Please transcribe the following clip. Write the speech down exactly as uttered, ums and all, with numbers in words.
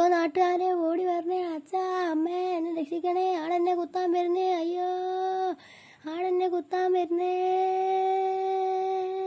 അയ്യോ നാട്ടുകാരെ ഓടി വരണേ, അച്ഛാ അമ്മേ എന്നെ രക്ഷിക്കണേ, ആടെന്നെ കുത്താൻ വരുന്നേ, അയ്യോ ആടെന്നെ കുത്താൻ വരുന്നേ.